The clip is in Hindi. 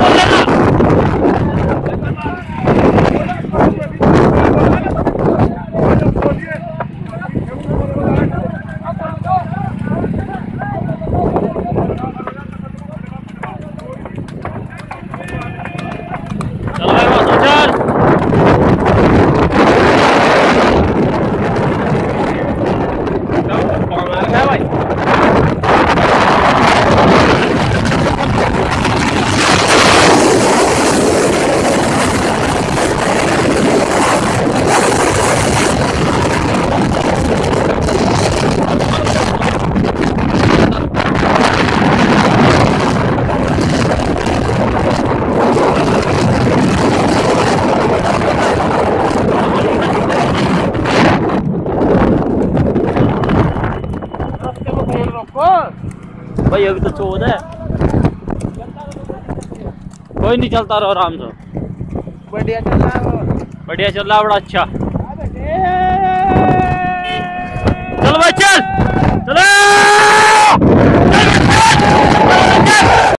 भाई अभी तो 14 है। कोई नहीं, चलता रहो आराम से। बढ़िया चल रहा है, बढ़िया चल रहा है, बड़ा अच्छा।